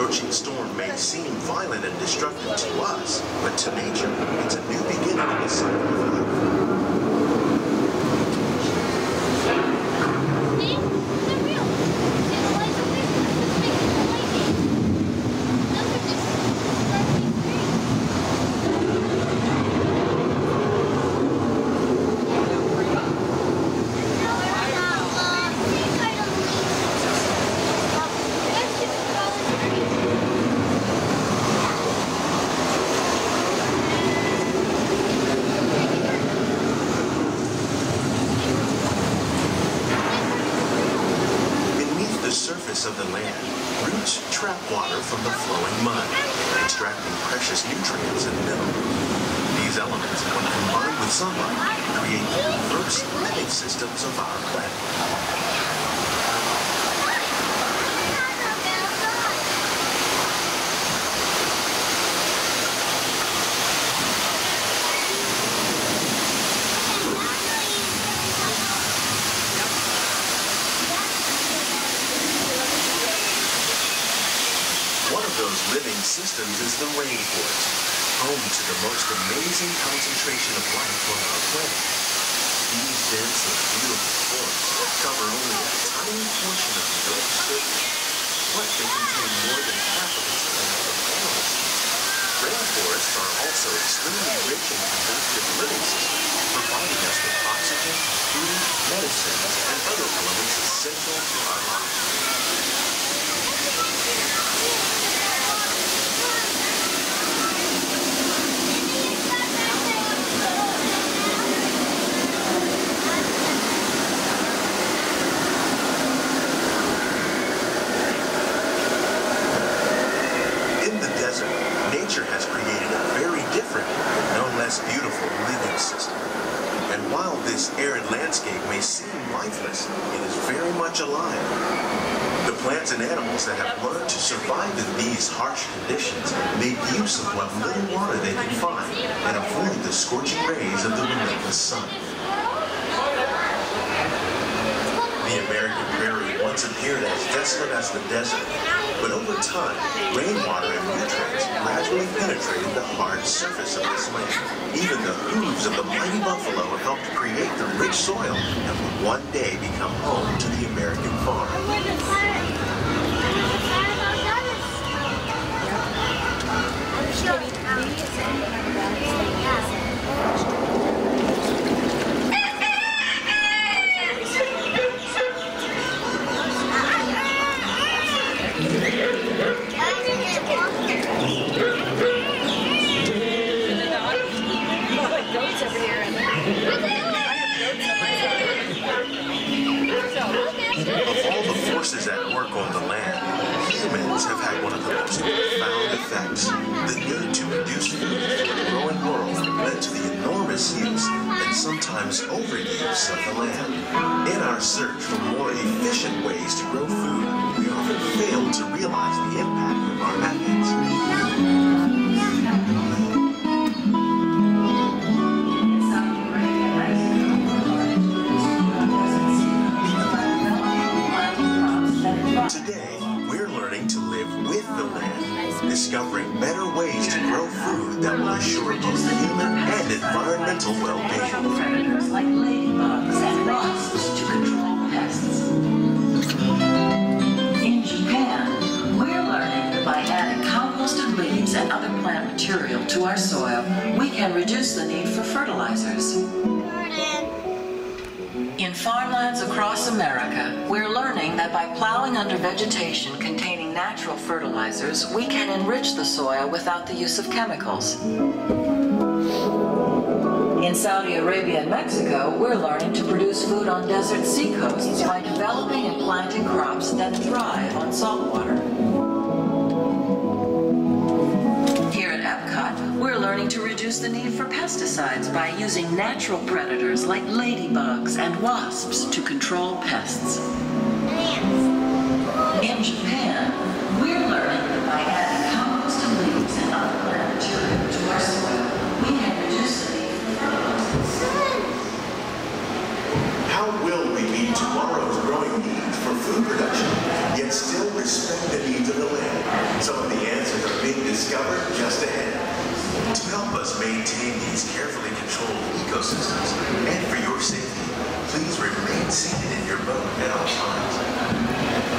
approaching storm may seem violent and destructive to us, but to nature, it's a new beginning in the cycle of life. Of the land, roots trap water from the flowing mud, extracting precious nutrients and minerals. These elements, when combined with sunlight, create the diverse living systems of our planet. Those living systems is the rainforest, home to the most amazing concentration of life on our planet. These dense and beautiful forests cover only a tiny portion of the Earth's surface, but they contain more than half of its plant and animal species. Rainforests are also extremely rich in competitive living systems, providing us with oxygen, food, medicines, and other elements essential to our lives. Nature has created a very different, but no less beautiful living system. And while this arid landscape may seem lifeless, it is very much alive. The plants and animals that have learned to survive in these harsh conditions make use of what little water they can find and avoid the scorching rays of the relentless sun. The American prairie once appeared as desolate as the desert, but over time, rainwater and nutrients gradually penetrated the hard surface of this land. Even the hooves of the mighty buffalo helped create the rich soil that would one day become home to the American farm. Of all the forces at work on the land, humans have had one of the most profound effects. The need to produce food for the growing world led to the enormous use and sometimes overuse of the land. In our search for more efficient ways to grow food, we often fail to realize the impact of our methods. Today, we're learning to live with the land, discovering better ways to grow food that will assure both human and environmental well-being. Predators like ladybugs and wasps to control pests. In Japan, we're learning that by adding composted leaves and other plant material to our soil, we can reduce the need for fertilizers. In farmlands across America, we're learning that by plowing under vegetation containing natural fertilizers, we can enrich the soil without the use of chemicals. In Saudi Arabia and Mexico, we're learning to produce food on desert seacoasts by developing and planting crops that thrive on salt water. Here at Epcot, we're learning to reduce the need for pesticides by using natural predators like ladybugs and wasps to control pests. In Japan, we're learning that by adding composted leaves and other plant material to our soil, we can reduce the need for fertilizers. How will we meet tomorrow's growing needs for food production, yet still respect the needs of the land? Some of maintain these carefully controlled ecosystems, and for your safety, please remain seated in your boat at all times.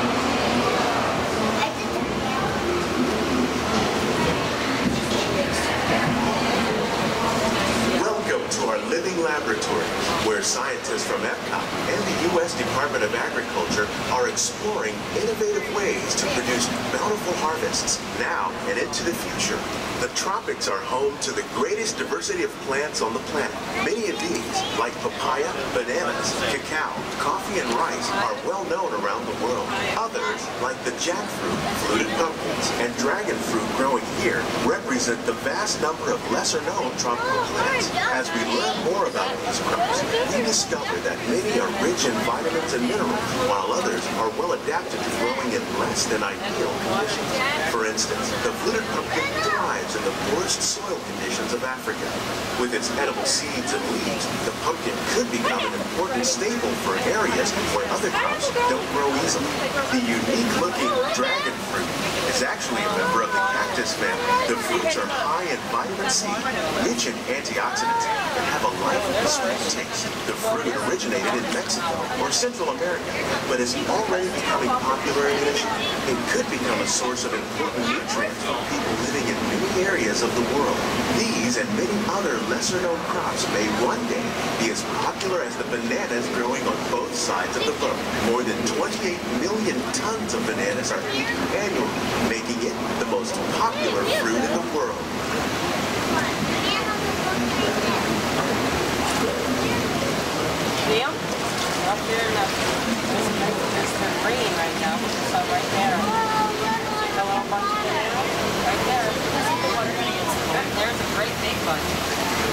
Welcome to our living laboratory, where scientists from Epcot and the U.S. Department of Agriculture are exploring innovative ways to produce bountiful harvests now and into the future. The tropics are home to the greatest diversity of plants on the planet. Many of these, like papaya, bananas, cacao, coffee, and rice, are well known around the world. Others, like the jackfruit, fluted pumpkins, and dragon fruit growing here, represent the vast number of lesser-known tropical plants. As we learn more about these crops, we discover that many are rich in vitamins and minerals, while others are well adapted to growing in less than ideal conditions. For instance, the fluted pumpkin thrives in the poorest soil conditions of Africa. With its edible seeds and leaves, the pumpkin could become an important staple for areas where other crops don't grow easily. The unique-looking dragon fruit is actually a member of the cactus family. The fruits are high in vitamin C, rich in antioxidants, and have a lively sweet taste. The fruit originated in Mexico or Central America, but is already becoming popular in Asia. It could become a source of important nutrients for people living in many areas of the world. These and many other lesser-known crops may one day be as popular as the bananas growing on both sides of the boat. More than 28 million tons of bananas are eaten annually, making it the most popular fruit in the world. Liam, up there in the green right now, so right there. A little bunch of bananas right there. There's a great big bunch.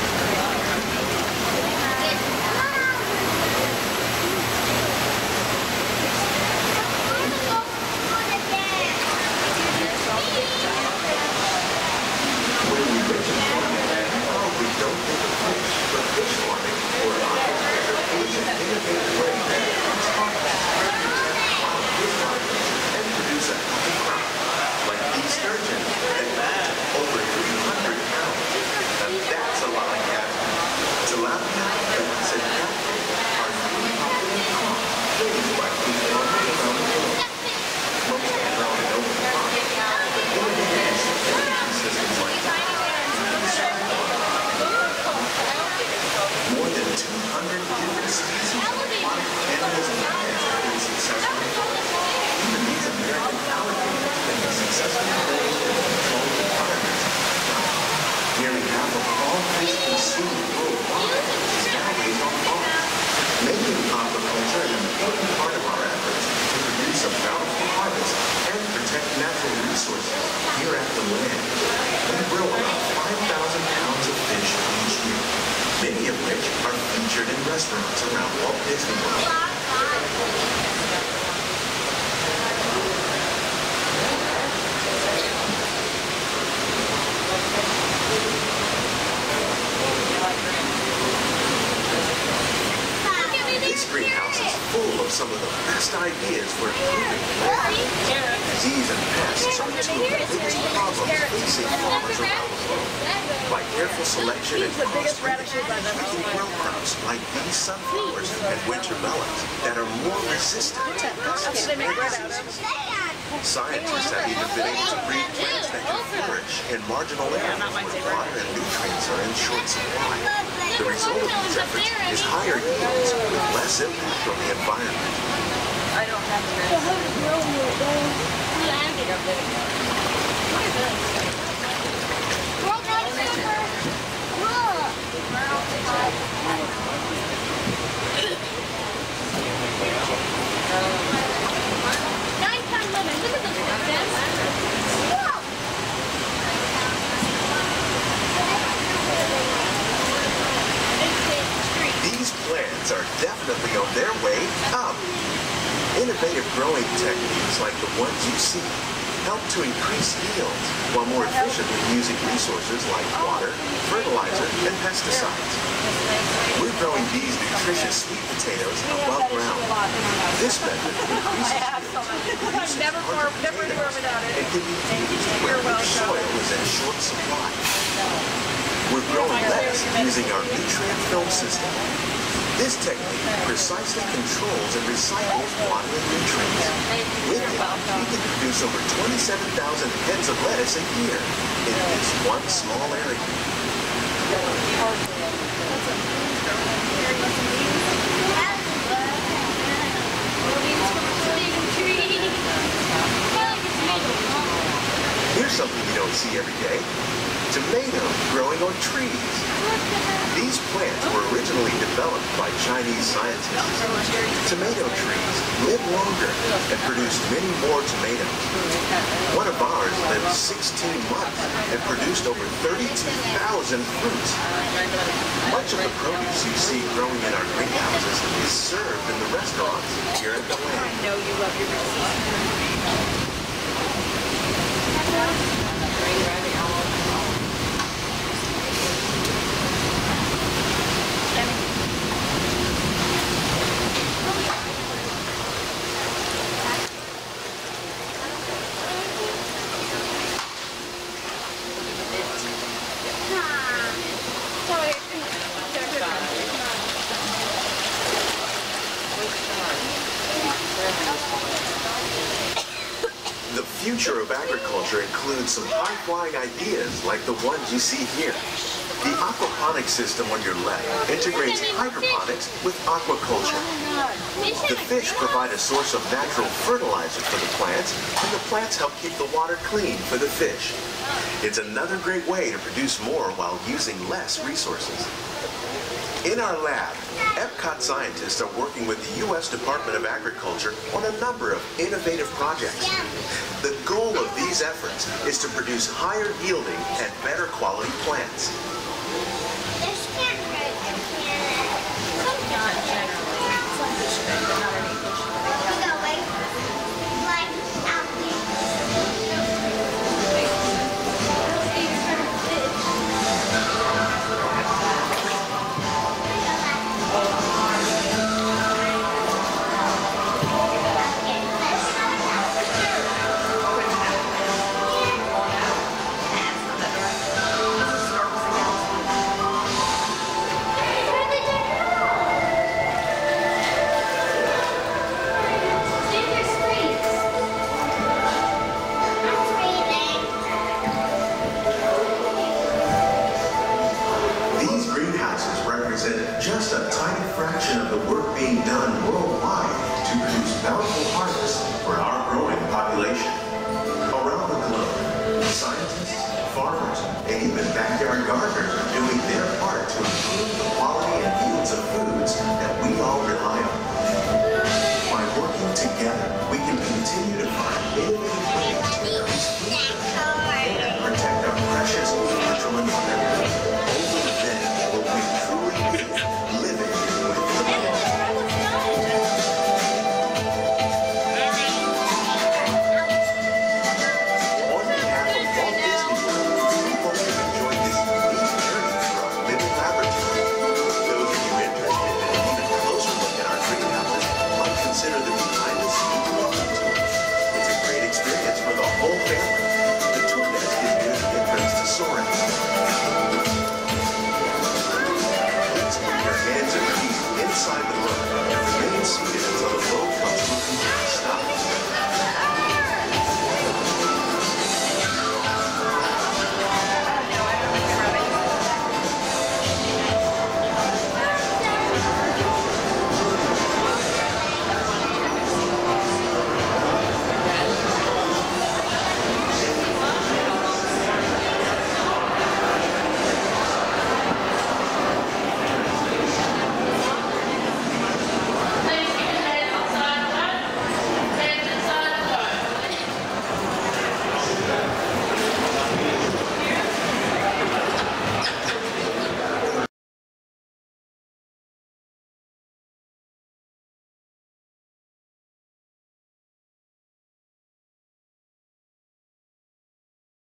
Many of which are featured in restaurants around Walt Disney World. This greenhouse is full of some of the best ideas for improving plant. Disease and pests are two of the biggest problems facing farmers around the world. By careful selection and crossbreeding, we can grow crops like these sunflowers and winter melons that are more resistant to pests and diseases. Scientists have even been able to breed plants that can flourish in marginal areas where water and nutrients are in short supply. The result of these efforts is higher yields with less impact on the environment. I don't have These plants are definitely on their way up. Innovative growing techniques like the ones you see help to increase yields while more efficiently using resources like water, fertilizer, and pesticides. We're growing these nutritious sweet potatoes above ground. This method increases yields, never anywhere without it. and can be used where rich soil is in short supply. We're growing lettuce using our nutrient film system. This technique precisely controls and recycles water and nutrients. With it, we can produce over 27,000 heads of lettuce a year in this one small area. Here's something you don't see every day. Tomatoes growing on trees. These plants were originally developed by Chinese scientists. Tomato trees live longer and produce many more tomatoes. One of ours lived 16 months and produced over 32,000 fruits. Much of the produce you see growing in our greenhouses is served in the restaurants here in the plant. I know you love your receipts. The future of agriculture includes some high-flying ideas like the ones you see here. The aquaponics system on your left integrates hydroponics with aquaculture. The fish provide a source of natural fertilizer for the plants, and the plants help keep the water clean for the fish. It's another great way to produce more while using less resources. In our lab, Epcot scientists are working with the U.S. Department of Agriculture on a number of innovative projects. The goal of these efforts is to produce higher yielding and better quality plants.